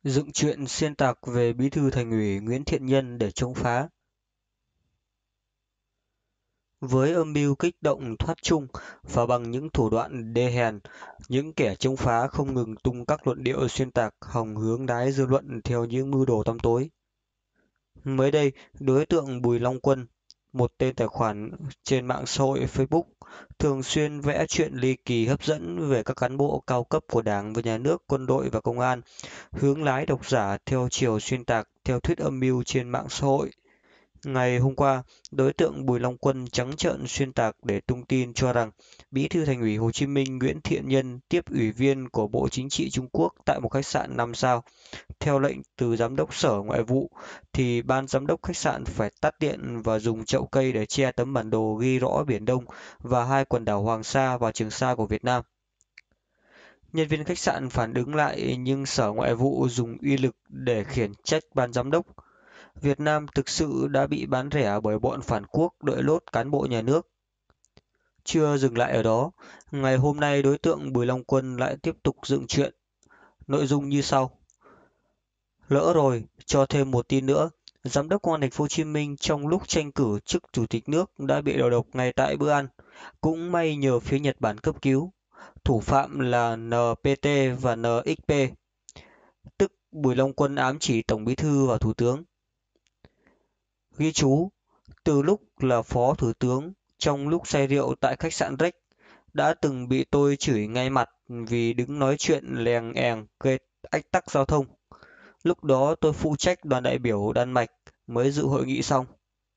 Dựng chuyện xuyên tạc về Bí thư Thành ủy Nguyễn Thiện Nhân để chống phá. Với âm mưu kích động thoát chung và bằng những thủ đoạn đê hèn, những kẻ chống phá không ngừng tung các luận điệu xuyên tạc hòng hướng đái dư luận theo những mưu đồ tăm tối. Mới đây, đối tượng Bùi Long Quân, một tên tài khoản trên mạng xã hội Facebook, thường xuyên vẽ chuyện ly kỳ hấp dẫn về các cán bộ cao cấp của Đảng và Nhà nước, quân đội và công an, hướng lái độc giả theo chiều xuyên tạc theo thuyết âm mưu trên mạng xã hội. Ngày hôm qua, đối tượng Bùi Long Quân trắng trợn xuyên tạc để tung tin cho rằng Bí thư Thành ủy Hồ Chí Minh Nguyễn Thiện Nhân tiếp ủy viên của Bộ Chính trị Trung Quốc tại một khách sạn 5 sao. Theo lệnh từ Giám đốc Sở Ngoại vụ, thì ban giám đốc khách sạn phải tắt điện và dùng chậu cây để che tấm bản đồ ghi rõ Biển Đông và hai quần đảo Hoàng Sa và Trường Sa của Việt Nam. Nhân viên khách sạn phản ứng lại nhưng Sở Ngoại vụ dùng uy lực để khiển trách ban giám đốc. Việt Nam thực sự đã bị bán rẻ bởi bọn phản quốc đội lốt cán bộ nhà nước. Chưa dừng lại ở đó, ngày hôm nay đối tượng Bùi Long Quân lại tiếp tục dựng chuyện. Nội dung như sau. Lỡ rồi, cho thêm một tin nữa. Giám đốc Công an thành phố Hồ Chí Minh trong lúc tranh cử chức chủ tịch nước đã bị đầu độc ngay tại bữa ăn. Cũng may nhờ phía Nhật Bản cấp cứu. Thủ phạm là NPT và NXP, tức Bùi Long Quân ám chỉ Tổng Bí thư và Thủ tướng. Ghi chú, từ lúc là Phó Thủ tướng, trong lúc say rượu tại khách sạn Rex, đã từng bị tôi chửi ngay mặt vì đứng nói chuyện lèng eng gây ách tắc giao thông. Lúc đó tôi phụ trách đoàn đại biểu Đan Mạch mới dự hội nghị xong.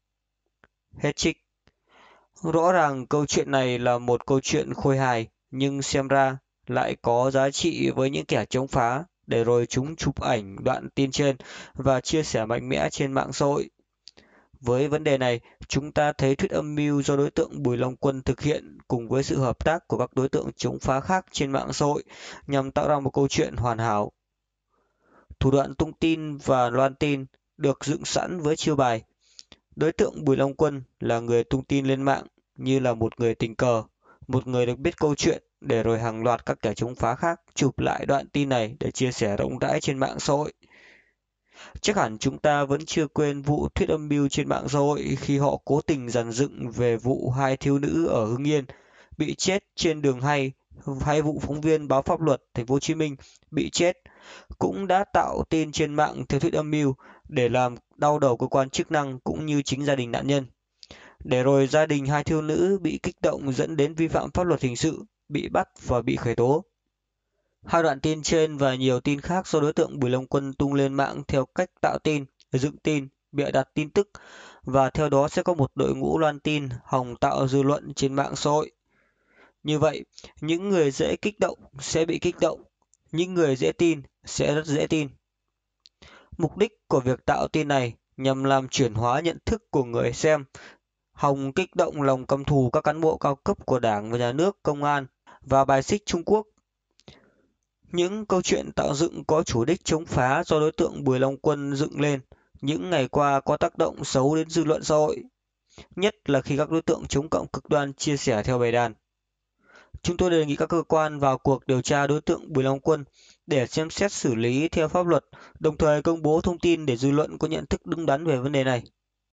Hết trích. Rõ ràng câu chuyện này là một câu chuyện khôi hài, nhưng xem ra lại có giá trị với những kẻ chống phá, để rồi chúng chụp ảnh đoạn tin trên và chia sẻ mạnh mẽ trên mạng xã hội. Với vấn đề này, chúng ta thấy thuyết âm mưu do đối tượng Bùi Long Quân thực hiện cùng với sự hợp tác của các đối tượng chống phá khác trên mạng xã hội nhằm tạo ra một câu chuyện hoàn hảo. Thủ đoạn tung tin và loan tin được dựng sẵn với chiêu bài. Đối tượng Bùi Long Quân là người tung tin lên mạng như là một người tình cờ, một người được biết câu chuyện, để rồi hàng loạt các kẻ chống phá khác chụp lại đoạn tin này để chia sẻ rộng rãi trên mạng xã hội. Chắc hẳn chúng ta vẫn chưa quên vụ thuyết âm mưu trên mạng xã hội khi họ cố tình dàn dựng về vụ hai thiếu nữ ở Hưng Yên bị chết trên đường hay vụ phóng viên báo Pháp luật Thành phố Hồ Chí Minh bị chết, cũng đã tạo tin trên mạng theo thuyết âm mưu để làm đau đầu cơ quan chức năng cũng như chính gia đình nạn nhân. Để rồi gia đình hai thiếu nữ bị kích động dẫn đến vi phạm pháp luật hình sự, bị bắt và bị khởi tố. Hai đoạn tin trên và nhiều tin khác do đối tượng Bùi Long Quân tung lên mạng theo cách tạo tin, dựng tin, bịa đặt tin tức, và theo đó sẽ có một đội ngũ loan tin hòng tạo dư luận trên mạng xã hội. Như vậy, những người dễ kích động sẽ bị kích động, những người dễ tin sẽ rất dễ tin. Mục đích của việc tạo tin này nhằm làm chuyển hóa nhận thức của người xem, hòng kích động lòng căm thù các cán bộ cao cấp của Đảng và Nhà nước, công an và bài xích Trung Quốc. Những câu chuyện tạo dựng có chủ đích chống phá do đối tượng Bùi Long Quân dựng lên những ngày qua có tác động xấu đến dư luận xã hội, nhất là khi các đối tượng chống cộng cực đoan chia sẻ theo bày đàn. Chúng tôi đề nghị các cơ quan vào cuộc điều tra đối tượng Bùi Long Quân để xem xét xử lý theo pháp luật, đồng thời công bố thông tin để dư luận có nhận thức đúng đắn về vấn đề này.